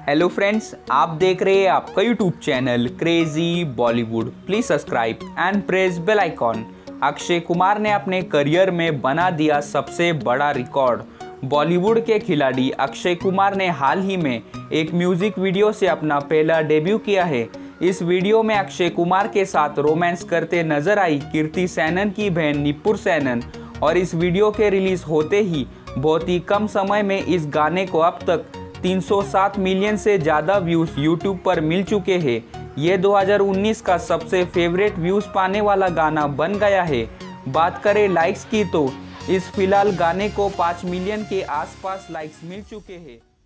Hello friends, आप देख रहे हैं आपका YouTube channel crazy Bollywood. Please subscribe and press bell icon. Akshay Kumar ने अपने करियर में बना दिया सबसे बड़ा रिकॉर्ड। बॉलीवुड के खिलाड़ी अक्षय कुमार ने हाल ही में एक म्यूजिक वीडियो से अपना पहला डेब्यू किया है। इस वीडियो में अक्षय कुमार के साथ रोमांस करते नजर आई कीर्ति सेनन की बहन निपुर सेनन, और इस वीडियो के रिलीज होते ही बहुत ही कम समय में इस गाने को अब तक 307 मिलियन से ज़्यादा व्यूज़ यूट्यूब पर मिल चुके हैं। ये 2019 का सबसे फेवरेट व्यूज़ पाने वाला गाना बन गया है। बात करें लाइक्स की तो इस फिलहाल गाने को 5 मिलियन के आसपास लाइक्स मिल चुके हैं।